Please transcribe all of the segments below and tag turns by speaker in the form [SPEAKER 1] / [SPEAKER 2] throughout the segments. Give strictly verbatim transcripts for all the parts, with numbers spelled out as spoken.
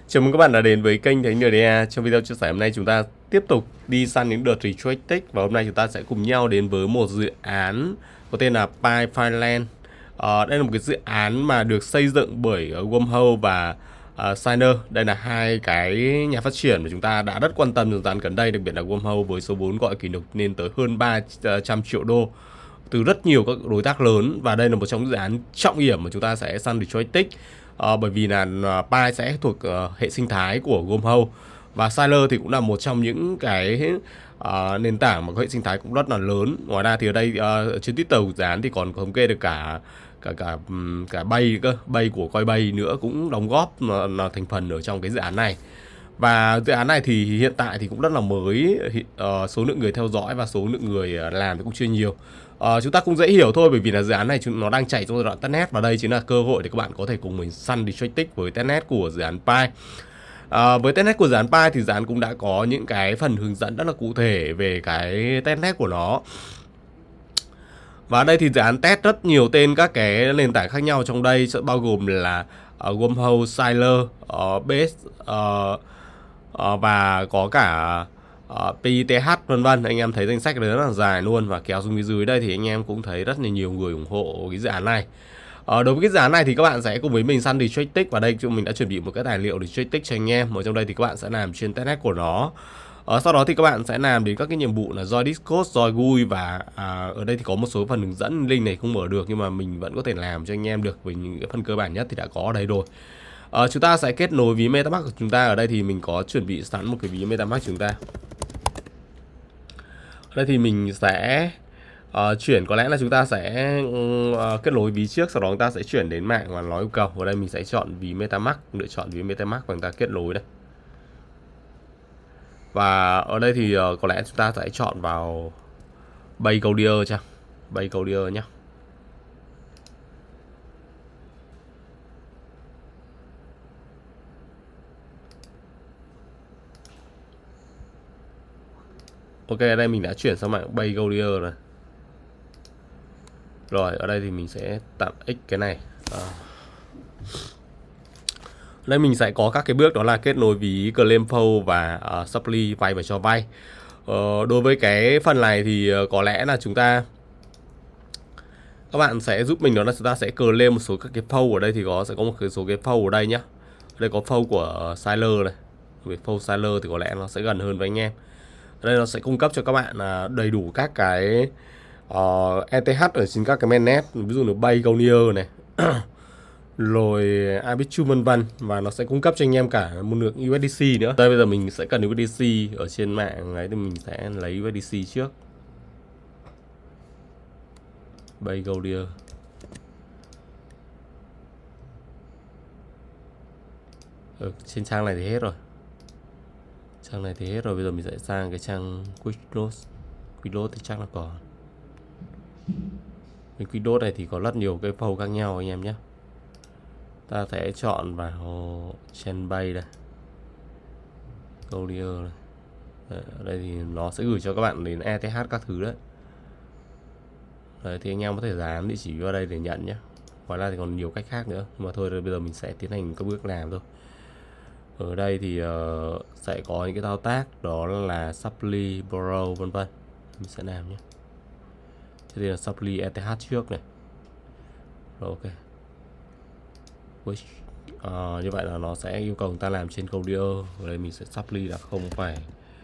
[SPEAKER 1] Chào mừng các bạn đã đến với kênh Thấy en đê a. Trong video chia sẻ hôm nay chúng ta tiếp tục đi săn những đợt retrade tích. Và hôm nay chúng ta sẽ cùng nhau đến với một dự án có tên là Pi Fireland. ờ, Đây là một cái dự án mà được xây dựng bởi uh, Wormhole và uh, Signer. Đây là hai cái nhà phát triển mà chúng ta đã rất quan tâm trong thời gian gần đây. Đặc biệt là Wormhole với số vốn gọi kỷ lục lên tới hơn ba trăm triệu đô từ rất nhiều các đối tác lớn. Và đây là một trong những dự án trọng điểm mà chúng ta sẽ săn retrade tích. À, bởi vì là uh, Pi sẽ thuộc uh, hệ sinh thái của Wormhole và Sylar thì cũng là một trong những cái uh, nền tảng mà có hệ sinh thái cũng rất là lớn. Ngoài ra thì ở đây uh, trên Twitter của dự án thì còn thống kê được cả cả cả cả bay cơ bay của Coinbase nữa cũng đóng góp là, là thành phần ở trong cái dự án này. Và dự án này thì hiện tại thì cũng rất là mới, uh, số lượng người theo dõi và số lượng người làm thì cũng chưa nhiều. Uh, chúng ta cũng dễ hiểu thôi, bởi vì là dự án này nó đang chạy trong giai đoạn testnet và đây chính là cơ hội để các bạn có thể cùng mình săn retrade tích với testnet của dự án Pi. Uh, với testnet của dự án Pi thì dự án cũng đã có những cái phần hướng dẫn rất là cụ thể về cái testnet của nó. Và đây thì dự án test rất nhiều tên các cái nền tảng khác nhau, trong đây sẽ bao gồm là uh, Wormhole, Sylar, uh, Base uh, uh, và có cả uh, pê i tê hát vân vân. Anh em thấy danh sách rất là dài luôn, và kéo xuống phía dưới đây thì anh em cũng thấy rất là nhiều người ủng hộ cái dự án này. Uh, đối với cái dự án này thì các bạn sẽ cùng với mình săn retrade tích, và đây chúng mình đã chuẩn bị một cái tài liệu retrade tích cho anh em. Ở trong đây thì các bạn sẽ làm trên testnet của nó. Ờ, sau đó thì các bạn sẽ làm đến các cái nhiệm vụ là join Discord, join gui, và à, ở đây thì có một số phần hướng dẫn, link này không mở được nhưng mà mình vẫn có thể làm cho anh em được với những cái phần cơ bản nhất thì đã có ở đây rồi. Ờ, chúng ta sẽ kết nối ví MetaMask của chúng ta. Ở đây thì mình có chuẩn bị sẵn một cái ví MetaMask chúng ta. Ở đây thì mình sẽ uh, chuyển, có lẽ là chúng ta sẽ uh, kết nối ví trước, sau đó chúng ta sẽ chuyển đến mạng và nói yêu cầu. Ở đây mình sẽ chọn ví MetaMask, lựa chọn ví MetaMask và chúng ta kết nối đây. Và ở đây thì uh, có lẽ chúng ta sẽ chọn vào Bay Codier chăng? Bay Codier nhé. Ok, ở đây mình đã chuyển sang mạng Bay Codier rồi. Rồi, ở đây thì mình sẽ tạm x cái này. À. Đây mình sẽ có các cái bước, đó là kết nối ví Claim Flow và uh, Supply vay và cho vay. Ờ, đối với cái phần này thì uh, có lẽ là chúng ta các bạn sẽ giúp mình, đó là chúng ta sẽ claim một số các cái flow. Ở đây thì có sẽ có một cái số cái flow ở đây nhá. Ở đây có flow của uh, Sylar này. Về flow Sylar thì có lẽ nó sẽ gần hơn với anh em. Ở đây nó sẽ cung cấp cho các bạn uh, đầy đủ các cái uh, e tê hát ở trên các cái mainnet, ví dụ như Bay Codier này. Rồi Arbitrum vân vân, và nó sẽ cung cấp cho anh em cả một lượng u ét đê xê nữa. Đây bây giờ mình sẽ cần u ét đê xê ở trên mạng ấy, thì mình sẽ lấy u ét đê xê trước. Bay Codier. Ừ, trên trang này thì hết rồi. Trang này thì hết rồi, bây giờ mình sẽ sang cái trang Quickload. Quickload thì chắc là còn. Cái Quickload này thì có rất nhiều cái flow khác nhau anh em nhé. Ta sẽ chọn vào Chainbase đây, Codier này. Đấy, ở đây thì nó sẽ gửi cho các bạn đến e tê hát các thứ đấy. Đấy, thì anh em có thể dán địa chỉ vào đây để nhận nhé. Ngoài ra thì còn nhiều cách khác nữa, nhưng mà thôi bây giờ mình sẽ tiến hành các bước làm thôi. Ở đây thì uh, sẽ có những cái thao tác, đó là Supply, Borrow vân vân. Mình sẽ làm nhé. Thế thì là Supply e tê hát trước này. Rồi, ok. Uh, như vậy là nó sẽ yêu cầu người ta làm trên Codier. Ở đây mình sẽ Supply là không phải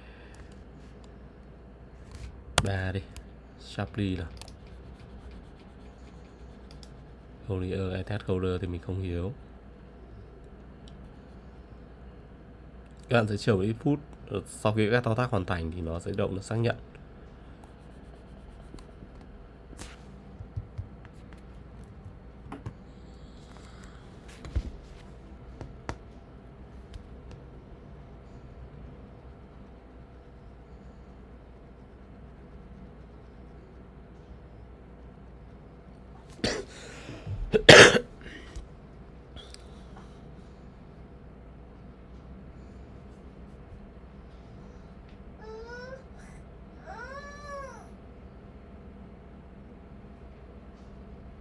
[SPEAKER 1] ba đi. Supply là Codier, e tê hát Codier thì mình không hiểu. Các bạn sẽ chờ một ít phút, sau khi các thao tác hoàn thành thì nó sẽ động nó xác nhận.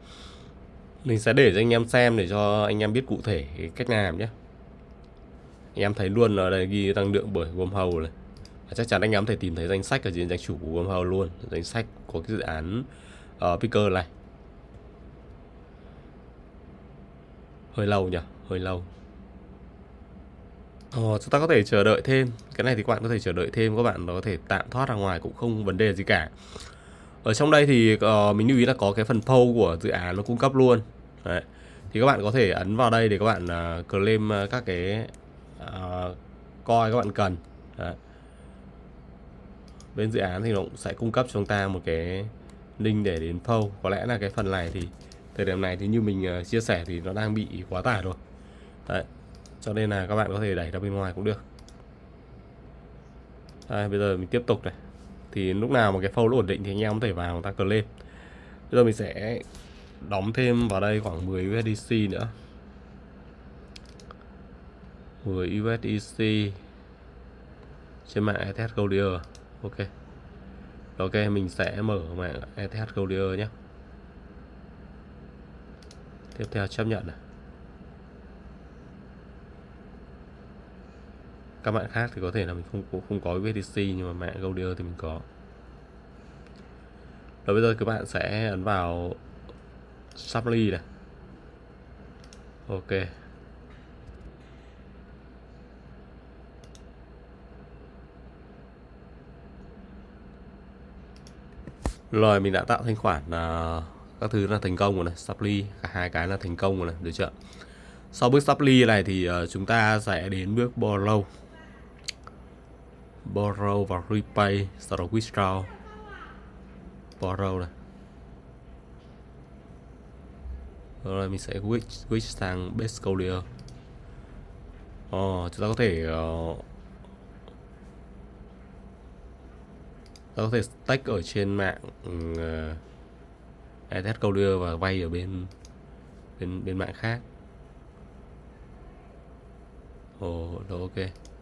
[SPEAKER 1] Mình sẽ để cho anh em xem để cho anh em biết cụ thể cách làm nhé. Anh em thấy luôn ở đây ghi năng lượng bởi Wormhole này. Và chắc chắn anh em có thể tìm thấy danh sách ở trên danh chủ của Wormhole luôn, danh sách của cái dự án uh, Picker này. Hơi lâu nhỉ, hơi lâu. Ờ, chúng ta có thể chờ đợi thêm. Cái này thì các bạn có thể chờ đợi thêm, các bạn có thể tạm thoát ra ngoài cũng không vấn đề gì cả. Ở trong đây thì uh, mình lưu ý là có cái phần poll của dự án nó cung cấp luôn. Đấy. Thì các bạn có thể ấn vào đây để các bạn uh, claim uh, các cái uh, coin các bạn cần. Đấy. Bên dự án thì nó cũng sẽ cung cấp cho chúng ta một cái link để đến poll. Có lẽ là cái phần này thì thời điểm này thì như mình uh, chia sẻ thì nó đang bị quá tải rồi. Đấy. Cho nên là các bạn có thể đẩy ra bên ngoài cũng được. Đây, bây giờ mình tiếp tục này. Thì lúc nào mà cái flow nó ổn định thì anh em có thể vào người ta cờ lên. Bây giờ mình sẽ đóng thêm vào đây khoảng mười u ét đê xê nữa. mười u ét đê xê trên mạng e tê hát Goldier. Ok. Ok, mình sẽ mở mạng e tê hát Goldier nhé. Tiếp theo chấp nhận này. Các bạn khác thì có thể là mình không cũng không có u ét đê xê nhưng mà mạng Goldier thì mình có. Rồi bây giờ các bạn sẽ ấn vào Supply này. Ok. Rồi mình đã tạo thanh khoản uh, các thứ là thành công rồi này, Supply cả hai cái là thành công rồi này, được chưa? Sau bước Supply này thì uh, chúng ta sẽ đến bước Borrow. Borrow và Repay, sau đó Withdraw. Borrow này. Rồi mình sẽ switch, switch sang Base Goldier. Ồ, chúng ta có thể uh, ta có thể stake ở trên mạng uh, e tê hát Goldier và vay ở bên bên bên mạng khác. Ồ, đó ok.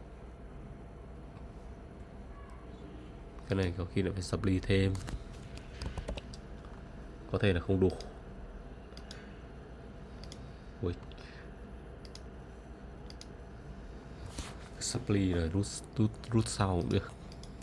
[SPEAKER 1] Cái này có khi là phải supply thêm, có thể là không đủ. Ui. Supply rồi rút rút rút sau cũng được.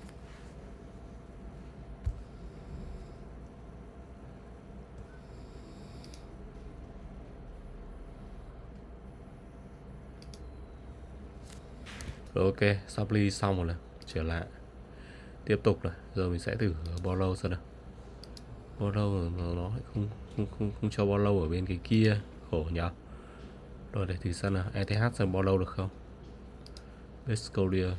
[SPEAKER 1] Rồi ok, supply xong rồi này, trở lại. Tiếp tục này, giờ mình sẽ thử borrow xem nào. Borrow nó, nó không, không không không cho borrow ở bên cái kia, khổ nhỉ. Rồi để thử xem nào, e tê hát xem borrow được không. Base Goldier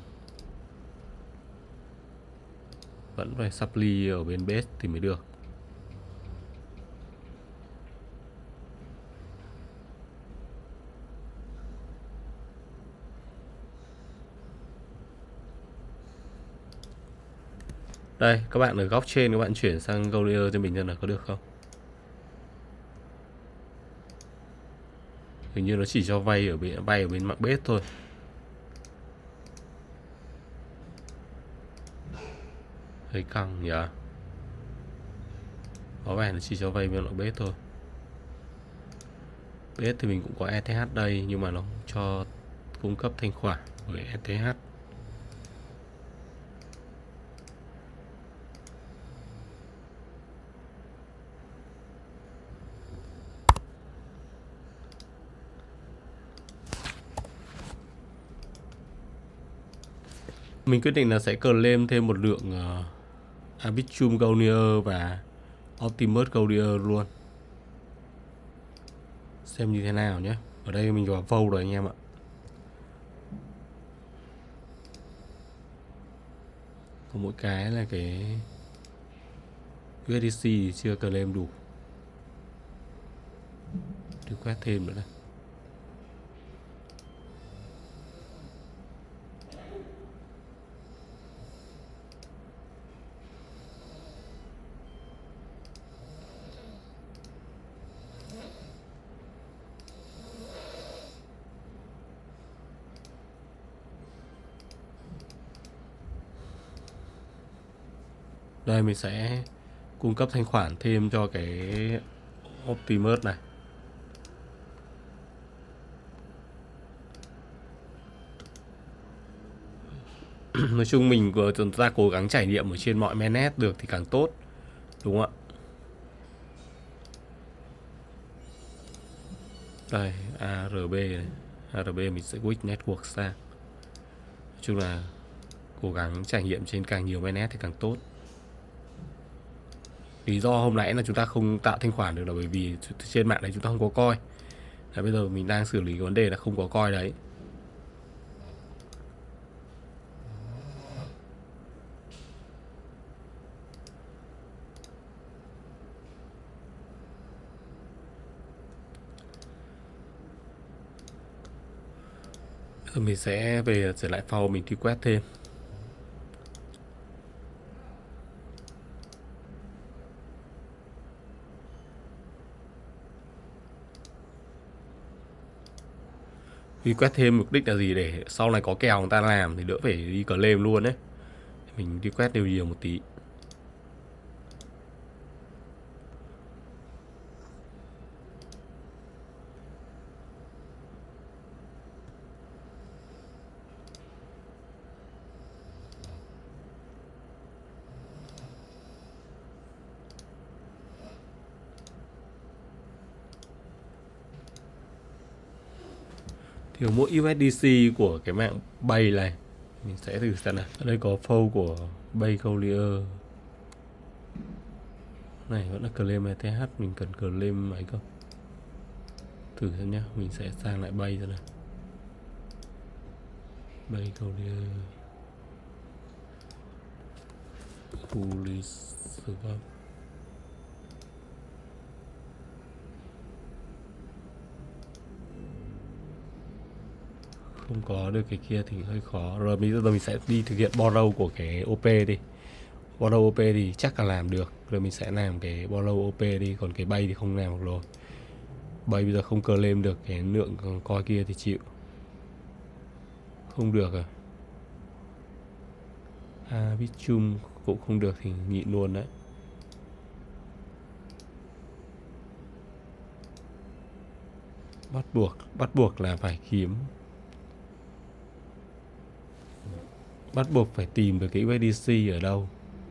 [SPEAKER 1] vẫn phải supply ở bên base thì mới được. Đây, các bạn ở góc trên các bạn chuyển sang Goldier cho mình xem là có được không. Hình như nó chỉ cho vay ở bên vay ở bên mạng base thôi. Hơi căng nhỉ. Có vẻ nó chỉ cho vay bên mạng base thôi. Base thì mình cũng có e tê hát đây nhưng mà nó không cho cung cấp thanh khoản với e tê hát. Mình quyết định là sẽ claim thêm một lượng uh, Arbitrum Goldier và Optimus Goldier luôn. Xem như thế nào nhé. Ở đây mình vào vote rồi anh em ạ. Có mỗi cái là cái u ét đê xê thì chưa claim đủ. Được quét thêm nữa đây. Đây mình sẽ cung cấp thanh khoản thêm cho cái Optimus này. Nói chung mình của chúng ta cố gắng trải nghiệm ở trên mọi mainnet được thì càng tốt, đúng không ạ? Đây, a rờ bê này. a rờ bê mình sẽ switch network sang. Nói chung là cố gắng trải nghiệm trên càng nhiều mainnet thì càng tốt. Lý do hôm nãy là chúng ta không tạo thanh khoản được là bởi vì trên mạng đấy chúng ta không có coin. Là bây giờ mình đang xử lý cái vấn đề là không có coin đấy. Rồi mình sẽ về trở lại phao mình đi quét thêm. Đi quét thêm mục đích là gì? Để sau này có kèo người ta làm thì đỡ phải đi claim luôn đấy. Mình đi quét đều nhiều một tí. Thiếu mỗi u ét đê xê của cái mạng Bay này. Mình sẽ thử xem nào. Ở đây có phâu của Bay Collier. Này vẫn là claim e tê hát, mình cần claim ấy không? Thử xem nhá, mình sẽ sang lại Bay xem nào. Bay Collier. Police server. Không có được cái kia thì hơi khó. Rồi bây giờ mình sẽ đi thực hiện borrow của cái ô pê đi. Borrow ô pê thì chắc là làm được. Rồi mình sẽ làm cái borrow ô pê đi. Còn cái bay thì không làm được rồi. Bay bây giờ không claim được cái lượng coi kia thì chịu. Không được à? À biết chung cũng không được thì nhịn luôn đấy. Bắt buộc, bắt buộc là phải kiếm. Bắt buộc phải tìm được cái u ét đê xê ở đâu.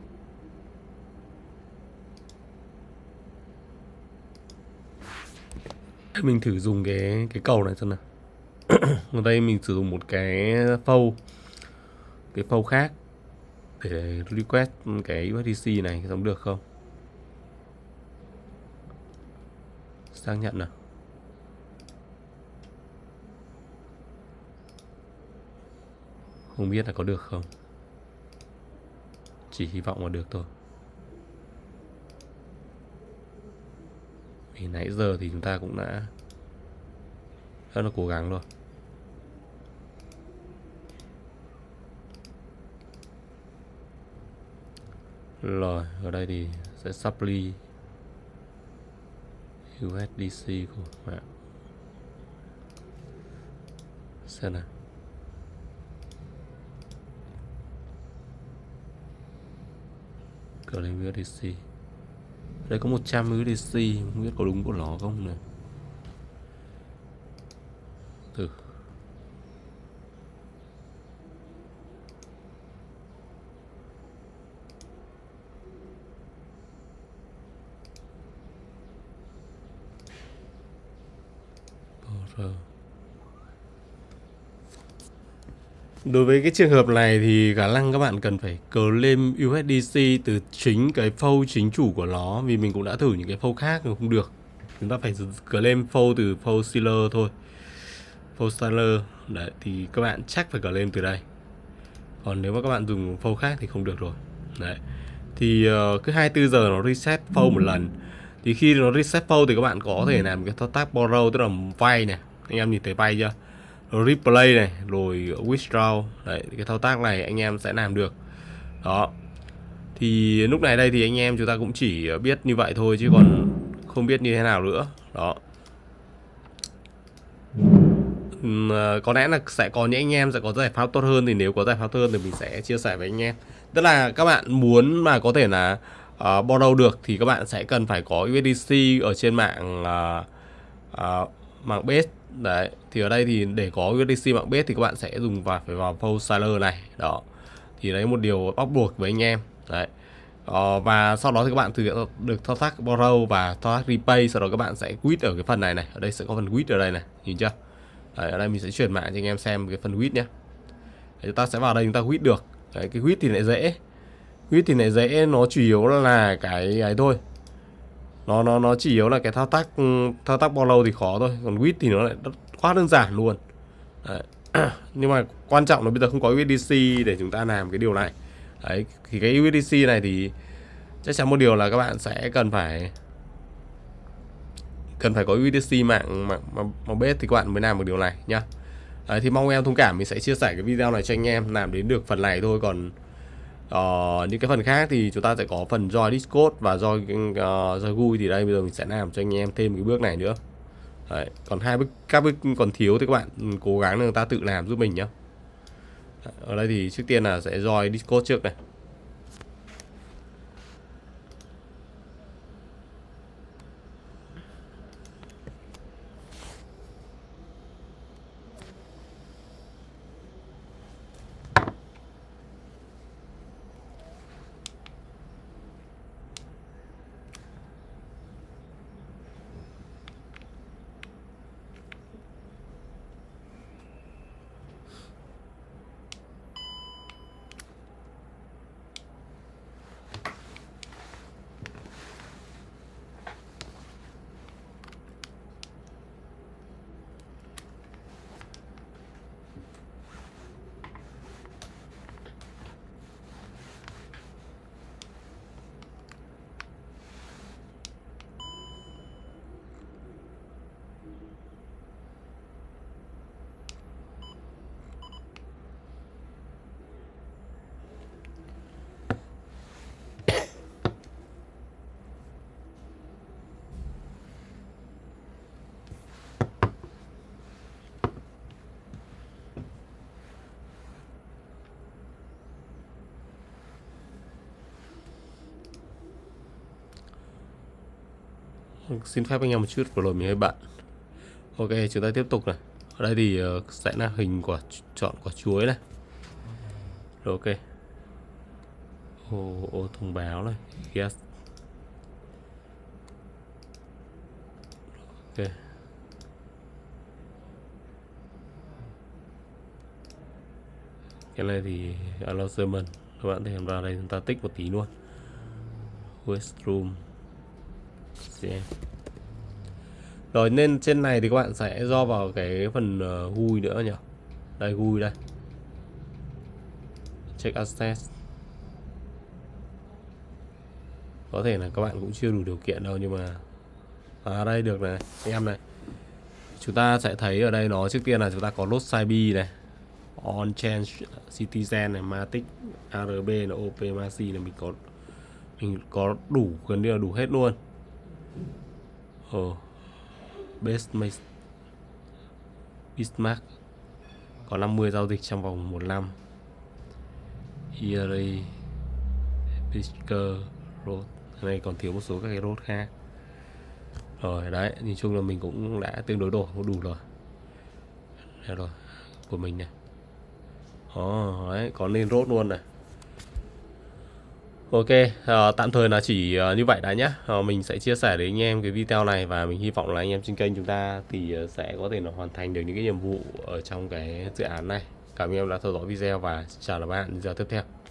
[SPEAKER 1] Mình thử dùng cái cái cầu này xem nào. Ở đây mình sử dụng một cái phâu, cái phâu khác để request cái u ét đê xê này giống được không? Xác nhận nào. Không biết là có được không. Chỉ hy vọng là được thôi. Vì nãy giờ thì chúng ta cũng đã rất là cố gắng rồi. Rồi, ở đây thì sẽ supply u ét đê xê của mạng. Xem nào. Cờ lên u ét đê xê. Đây có một trăm u ét đê xê, không biết có đúng của nó không này. Thử. Đối với cái trường hợp này thì khả năng các bạn cần phải claim u ét đê xê từ chính cái phâu chính chủ của nó. Vì mình cũng đã thử những cái phâu khác mà không được. Chúng ta phải claim phâu từ phâu sealer thôi. Phâu sealer. Đấy, thì các bạn chắc phải claim từ đây. Còn nếu mà các bạn dùng phâu khác thì không được rồi. Đấy. Thì uh, cứ hai mươi tư giờ nó reset phâu một lần. Thì khi nó reset phâu thì các bạn có thể làm cái thao tác borrow, tức là vay này. Anh em nhìn thấy vay chưa? Rồi replay này, rồi withdraw. Đấy, cái thao tác này anh em sẽ làm được. Đó. Thì lúc này đây thì anh em chúng ta cũng chỉ biết như vậy thôi chứ còn không biết như thế nào nữa. Đó. Uhm, có lẽ là sẽ có những anh em sẽ có giải pháp tốt hơn. Thì nếu có giải pháp tốt hơn thì mình sẽ chia sẻ với anh em. Tức là các bạn muốn mà có thể là uh, borrow được thì các bạn sẽ cần phải có u ét đê xê ở trên mạng uh, uh, mạng base. Đấy, thì ở đây thì để có u ét đê xê mạng base thì các bạn sẽ dùng vào phải vào phâu sealer này. Đó. Thì đấy một điều bắt buộc với anh em. Đấy. Ờ, và sau đó thì các bạn thực hiện được thao tác borrow và thao tác repay, sau đó các bạn sẽ quit ở cái phần này này. Ở đây sẽ có phần quit ở đây này, nhìn chưa? Đấy, ở đây mình sẽ truyền mạng cho anh em xem cái phần quit nhé. Đấy, chúng ta sẽ vào đây chúng ta quit được. Đấy, cái quit thì lại dễ. Quit thì lại dễ, nó chủ yếu là cái ấy thôi. Nó nó nó chỉ yếu là cái thao tác thao tác borrow thì khó thôi, còn quit thì nó lại quá đơn giản luôn. Đấy. Nhưng mà quan trọng là bây giờ không có u ét đê xê để chúng ta làm cái điều này. Đấy, thì cái u ét đê xê này thì chắc chắn một điều là các bạn sẽ cần phải cần phải có u ét đê xê mạng mạng mà base thì các bạn mới làm được điều này nhá. Đấy, thì mong em thông cảm, mình sẽ chia sẻ cái video này cho anh em làm đến được phần này thôi, còn uh, những cái phần khác thì chúng ta sẽ có phần join Discord và join uh, join vui, thì đây bây giờ mình sẽ làm cho anh em thêm cái bước này nữa. Đấy, còn hai bước các bước còn thiếu thì các bạn cố gắng là người ta tự làm giúp mình nhá. Ở đây thì trước tiên là sẽ join Discord trước này. Xin phép anh em một chút, vừa rồi mình hơi bận. Ok, chúng ta tiếp tục này. Ở đây thì uh, sẽ là hình quả chọn quả chuối này. Rồi, ok. Ô, ô thông báo này. Yes. Ok. Cái này thì allow sermon. Các bạn thêm ra đây, chúng ta tích một tí luôn. Restroom. Yeah. Rồi nên trên này thì các bạn sẽ do vào cái phần uh, giê u i nữa nhỉ. Đây giê u i đây. Check access. Có thể là các bạn cũng chưa đủ điều kiện đâu, nhưng mà à đây được này em này. Chúng ta sẽ thấy ở đây nó trước tiên là chúng ta có load side B này, on change citizen này, matic rb là op maci là mình có mình có đủ, gần như là đủ hết luôn. Ồ, base Bismarck có năm mươi giao dịch trong vòng một năm. Erie Pisker Road này còn thiếu một số các cái road khác. Rồi đấy, nhìn chung là mình cũng đã tương đối đủ đủ rồi. Đây rồi của mình này. Ồ, đấy có lên road luôn này. Ok, uh, tạm thời là chỉ uh, như vậy đã nhé. Uh, mình sẽ chia sẻ đến anh em cái video này, và mình hy vọng là anh em trên kênh chúng ta thì uh, sẽ có thể là hoàn thành được những cái nhiệm vụ ở trong cái dự án này. Cảm ơn em đã theo dõi video và chào các bạn video tiếp theo.